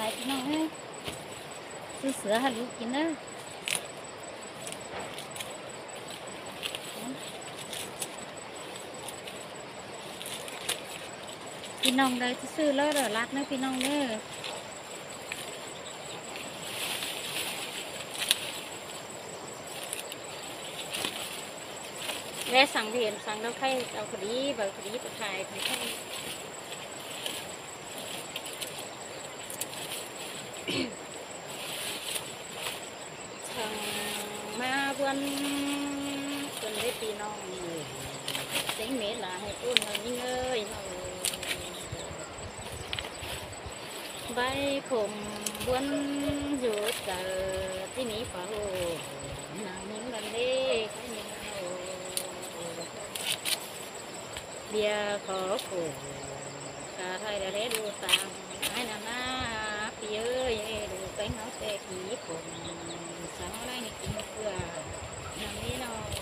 พี่น้องเอ้ยซื้อเสือให้ลูกกินเด้อพี่น้องได้ซื้อแล้วเด้อรักนะพี่น้องเด้อแม่สั่งเห็นสั่งแล้วใครเอาคดีเบอร์คดีไปขายใครสั่งมาวันคนได้พี่น้องเสียงเมล่าให้ต้นเงินเอ้ยใบผมบวนอยู่เจอที่นี้เฝ้านางนิ้งกันเด้ใครนิ้งเอาเบียร์ขอผูกกาไทยได้ดูตามไอ้นานาพี่เอ้ยดูไปเขาแต่ขี้ผมสั่งอะไรนี่กินเพื่อนางนี้น้อง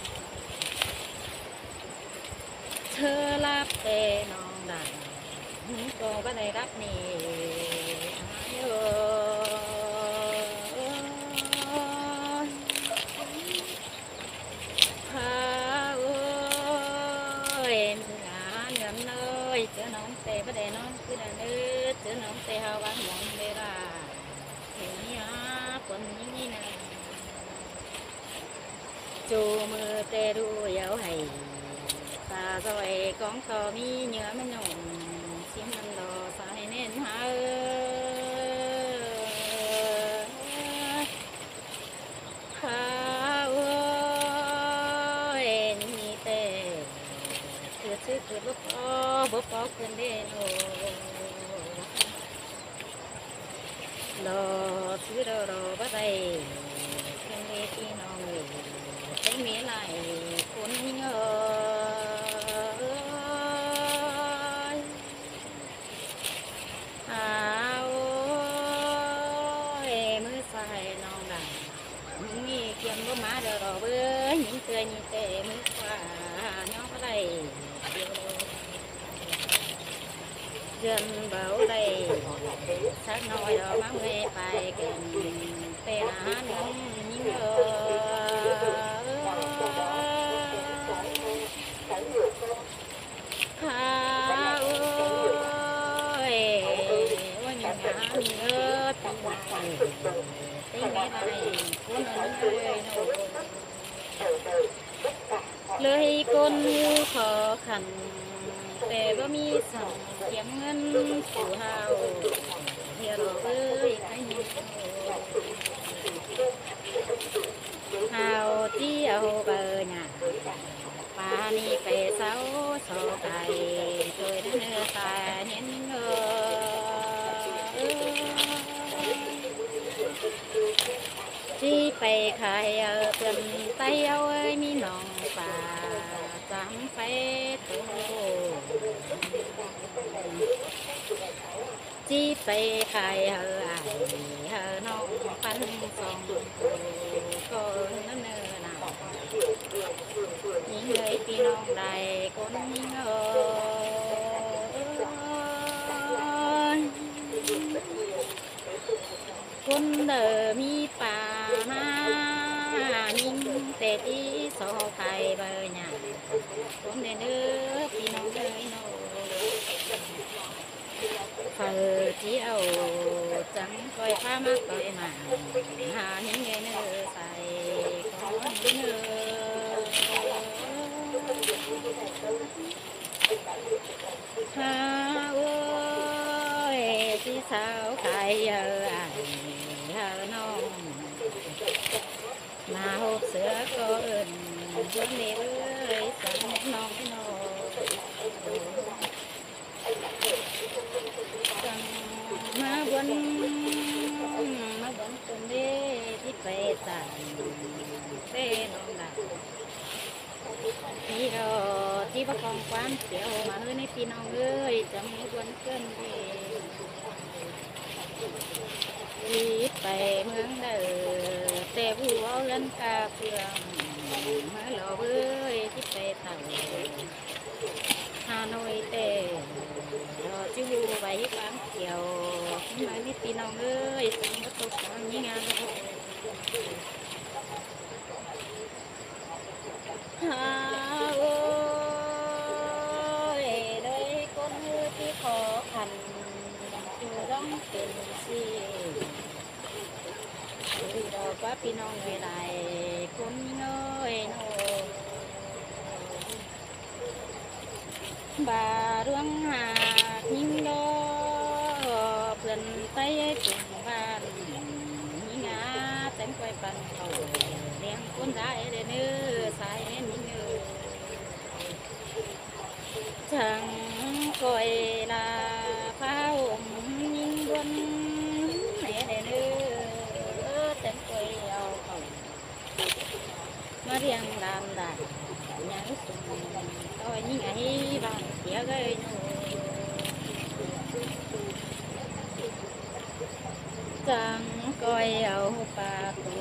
เธอรับแต่น้องได้ก็ไม่ได้รับนี่พาเอ้ยมือหาเงินเลยเจอน้องเตะประเดี๋ยวน้องคือได้เนื้อเจอน้องเตะหาวันมองเวลาเห็นยาคนนี้นะจูมือเตะดูเยาให้ตาสวยของต่อมีเนื้อมันหนุ่มชิมมันรอสายเน้นหาพาเอ้ยนี่เตะเกิดชื่อเกิดบ่พอเกินเด่นโอรอซื้อรอบ่ได้เกินเด่นพี่น้องเลยใช้เมียไหลคนเงยหาโอ้ยมือใส่น้องดังมีเขียนบ่มาเด้อรอเบ้อหญิงเตยนี่เตะมือขวาน้องบ่ได้เดียวเดินเบาได้สักหน่อยดอกมังเวไปกันเป็นอาหารน้องยิ่งพาโอ้ยว่าอย่างงานเนื้อตีไม่ได้คนนั้นเลยคนขอขันแต่ว่ามีสั่งเก็บเงินสู่เฮาเฮียรอเอ้ยใครมีเฮาที่เอาเบอร์เนี่ยป่านี่ไปเสาโซไก่เคยได้เนื้อตาเห็นที่ไปขายเตือนไตเอาเอ้ยมีน้องป่าจำไปตัวจีไปขายน้องปันสองก็นั่นเนอหนายิ่งเลยพี่น้องใดคนยิ่งคนเดิมมีป่ามานิ่งแต่ที่โซ่ไข่เบอร์หยาคนเด้อพี่น้องเลยโนเปิดที่เอาจังคอยผ้ามาคอยมาหาเห็นเงินใส่ของเนื้อหาโอ้ยที่สาวขายเยอะน้องมาหกเสือก็เอิญเพื่อนเอ้ยสั่งน้องน้องสั่งมาบนคนเด้ที่ไปสั่งเป็นน้องดาที่รอที่ประกองความเสียวมาเฮ้ยในพี่น้องเอ้ยจะมีวันเกินเด้ที่ไปเมืองเด้อแต่ผู้เอาเงินกาเพื่องมาหล่อเอ้ยที่ไปต่างฮานอยเต้รอจู้ใบความเขียวมาไม่ปีน้องเอ้ยสมมติตกตอนนี้งานหาโอ้ยโดยคนมือที่ขอขันอยู่ร้องเป็นสิดูดอกว่าพี่น้องไม่ได้คนเงยโนบาเรื่องหายิ่งดอเพื่อนไปถึงบ้านยิ่งาแต่งไปปันเขาเลี้ยงคนได้เลยเนื้อสายเน้นยิ่งเนื้อจังก้อยลาผ้าห่มยิ่งบนแม่เนื้อแต่งก้อยเอาเขามาเรียงลานด่ายังสุ่มต้อยยิ่งไงบ้านเสียเลยโน่จังก้อยเอาปลาตัว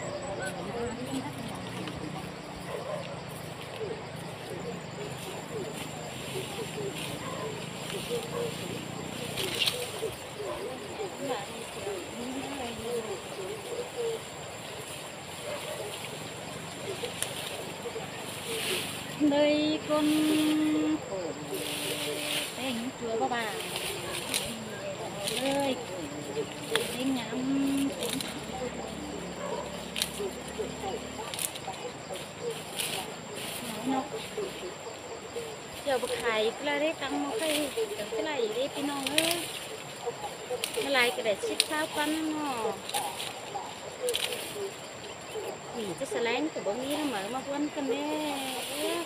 đời con khổ anh chưa có bà ơi anh nhắm nó giờ bậc thầy là đấy tăng một cái này đi pin non ơi cái này cái để xích sao con nó vì cái sờ lén của bọnนี้nó mở mà quên cái này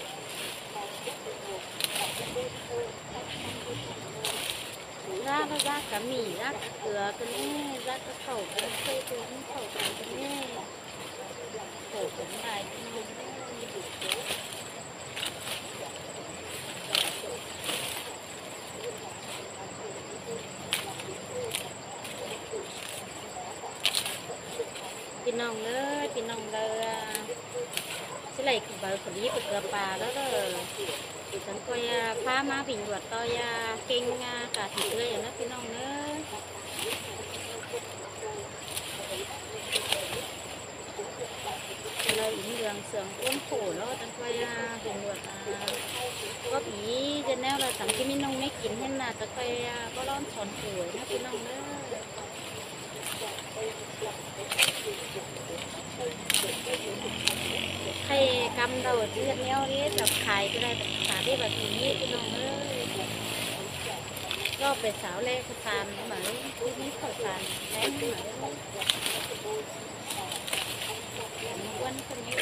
ra cả mì ra cả cửa cái này ra cả khẩu cái cây cái khẩu cái này khẩu cái nàyพี่น้องเด้อพี่น้องเด้อสิไหลคือเบอร์คนนี้เป็นเกลือปลาแล้วเด้อฉันก็พามาวิ่งวัดต่อยาเก่งกะถิ่นเลยนะพี่น้องเด้อเลยอีกเรื่องเสื่อมก้นโผล่แล้วฉันก็วิ่งวัดก็ผีจะแนวเราสั่งที่มีน้องไม่กินให้น่ะจะไปก็ร้อนถอนป่วยนะพี่น้องเด้อให้กำđầuที่เนี้ยนี้จับขายก็ได้ขาที่แบบนี้พี่น้องเอ้ยก็ไปสาวเล่ขสานเหมือนที่นี้ขสานแรงเหมือนวันคนนี้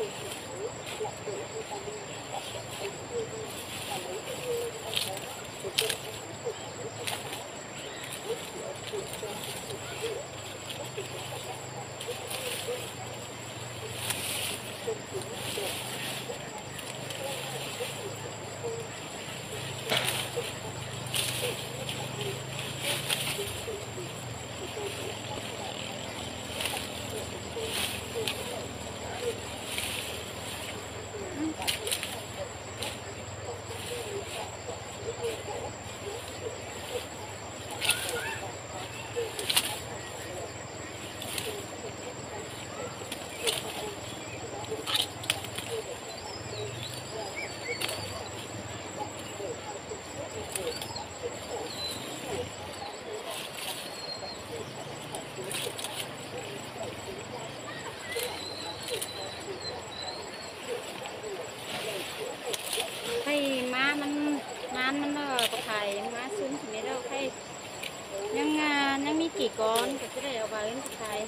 มันก็ขายม้าซุ้มไม่ได้ให้ยังมีกี่ก้อนก็จะได้เอาไปขาย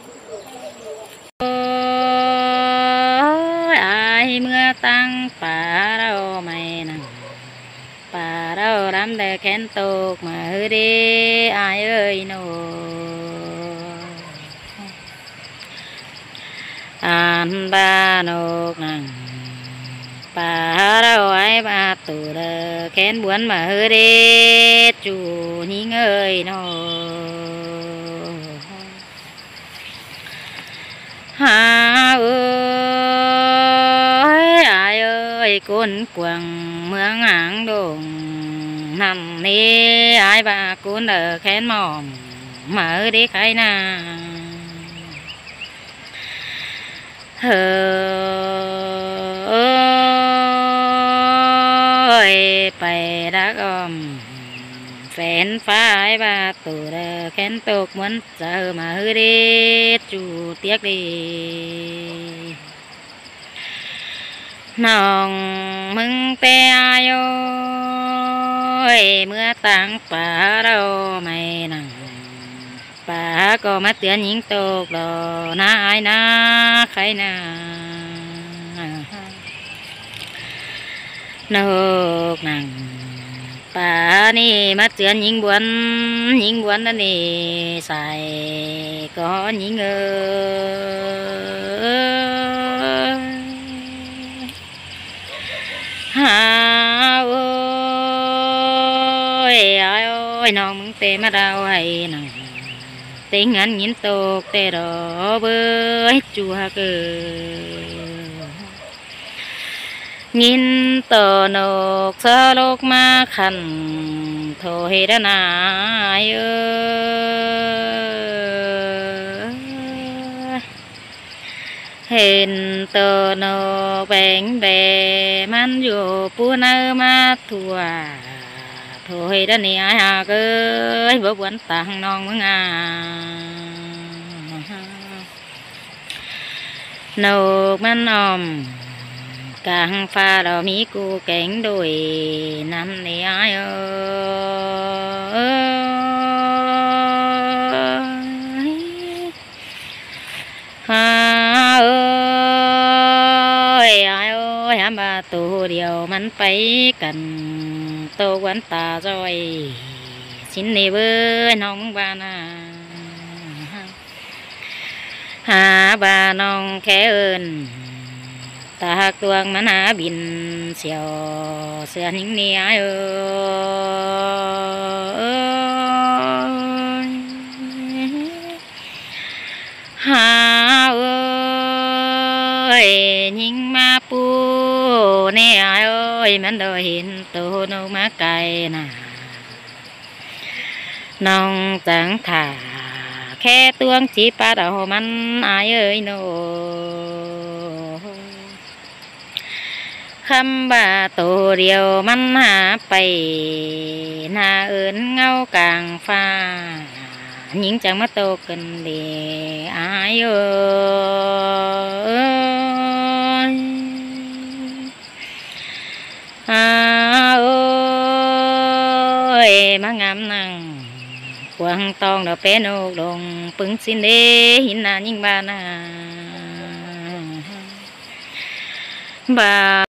ไอเมื่อตั้งป่าเราไม่นั่งป่าเราดำแต่แขนตกมาเฮ้ยดีไอเอ้ยโนอันบานกนั่งป่าเราไอ้บาตัวเด้อแขนบวนมาเฮ้ยเด็ดจูนี่เงยโนหาเอ้ยไอ้เอ้ยคนกวางเมืองหางดงนำนี่ไอ้บาคุณเด้อแขนหมอม mở đi khai na ơi phải đã gom phèn phái ba tù đờ khen tục muốn giờ mà hư đi chủ tiếc đi nòng mừng te ai ơi mưa tặng bà đâu mày nằng bà có mắt tiền những tục đồ na ai na khai na nô nàng bà ni mắt tiền những buồn đó ni xài có những ha ơi ai ơi nó mừng tê mà đau hay nằng tiếng anh nhìn tục tê đó với chùa cơ nhìn tờ nộp sơ lúc mà khăn thôi đã nãy hình tờ nộp bánh bè man dù pu nơ mà thua thôi đã nè hà ơi bữa buồn tàng non mừng nộp man om càng pha đỏ mỹ cu cánh đồi năm này ai ơi ai ơi hàm bà tu điều mắn phải cần tô quán ta rồi xin đi với nông bà na hà bà nông khẽ ơn ta tuang mà na bin xèo xèo những nia ha ơi những ma pu nè ơi mình đòi hiện tu nô má cày nà nông chẳng thả khe tuang chỉ pa đầu man ai ơi nô khăm bà tổ điều mắn hạ bày na ơn ngâu càng pha những chẳng mất tô cần để ai ơi ơi má ngắm năng quăng tông đào bé nô đồng pưng xin đế hin na những bà na bà